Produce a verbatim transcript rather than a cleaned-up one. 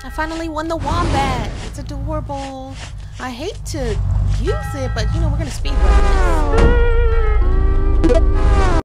I finally won the Wombat. It's adorable. I hate to use it, but you know, we're gonna speedrun